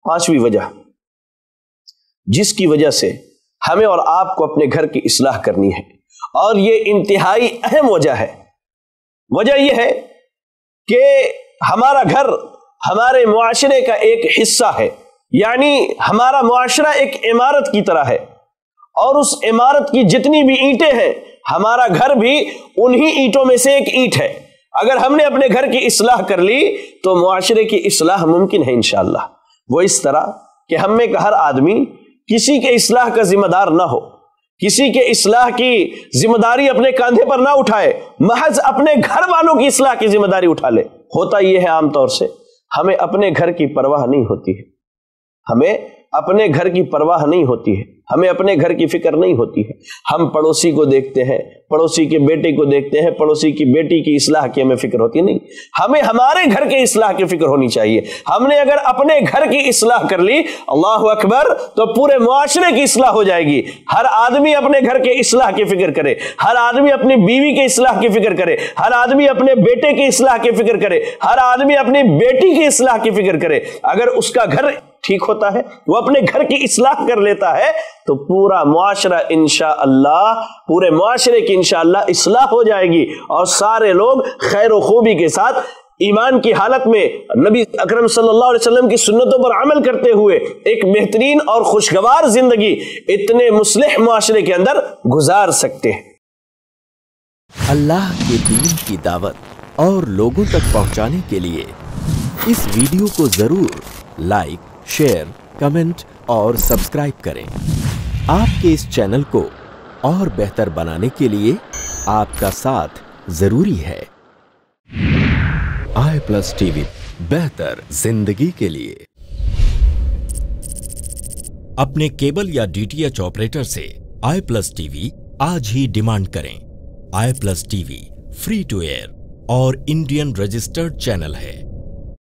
5ویں وجہ جس کی وجہ سے ہمیں اور آپ کو اپنے گھر کی اصلاح کرنی ہے، اور یہ انتہائی اہم وجہ ہے، وجہ یہ ہے کہ ہمارا گھر ہمارے معاشرے کا ایک حصہ ہے، یعنی ہمارا معاشرہ ایک عمارت کی طرح ہے، اور اس عمارت کی جتنی بھی اینٹیں ہیں ہمارا گھر بھی انہی اینٹوں میں سے ایک اینٹ ہے۔ اگر ہم نے اپنے گھر کی اصلاح کر لی تو معاشرے کی اصلاح ممکن ہے انشاءاللہ۔ وہ اس طرح کہ ہم میں کا ہر آدمی کسی کے اصلاح کا ذمہ دار نہ ہو، کسی کے اصلاح کی ذمہ داری اپنے کاندھے پر نہ اٹھائے، محض اپنے گھر والوں کی اصلاح کی ذمہ داری اٹھا لے۔ ہوتا یہ ہے عام طور سے ہمیں اپنے گھر کی پرواہ نہیں ہوتی ہے، ہمیں اپنے گھر کی پرواہ نہیں ہوتی ہے، ہمیں اپنے گھر کی فکر نہیں ہوتی ہے۔ ہم پڑوسی کو دیکھتے ہیں، پڑوسی کے بیٹے کو دیکھتے ہیں، پڑوسی کی بیٹی کی اصلاح کی ہمیں فکر ہوتی نہیں۔ ہمیں ہمارے گھر کے اصلاح کی فکر ہونی چاہیے۔ ہم نے اگر اپنے گھر کی اصلاح کر لی، اللہ اکبر، تو پورے معاشرے کی اصلاح ہو جائے گی۔ ہر آدمی اپنے گھر کے اصلاح کی فکر کرے، ہر آدمی اپنی بیوی کی اصلاح کی فکر کرے، ہر آدمی اپنے بیٹے کی اصلاح کی فکر کرے، ہر آدمی اپنی بیٹی کی اصلاح کی فکر کرے۔ اگر اس کا گھر ٹھیک ہوتا ہے، وہ اپنے گھر کی اصلاح کر لیتا ہے، تو پورا معاشرہ انشاءاللہ، پورے معاشرے کی انشاءاللہ اصلاح ہو جائے گی، اور سارے لوگ خیر و خوبی کے ساتھ ایمان کی حالت میں نبی اکرم صلی اللہ علیہ وسلم کی سنتوں پر عمل کرتے ہوئے ایک بہترین اور خوشگوار زندگی اتنے مصلح معاشرے کے اندر گزار سکتے ہیں۔ اللہ کے دین کی دعوت اور لوگوں تک پہنچانے کے لیے اس ویڈیو کو ضرور لائک، شیئر، کمنٹ اور سبسکرائب کریں۔ آپ کے اس چینل کو اور بہتر بنانے کے لیے آپ کا ساتھ ضروری ہے۔ i+ ٹی وی، بہتر زندگی کے لیے۔ اپنے کیبل یا DTH آپریٹر سے i+ ٹی وی آج ہی ڈیمانڈ کریں۔ i+ T V free to air اور انڈین رجسٹرڈ چینل ہے۔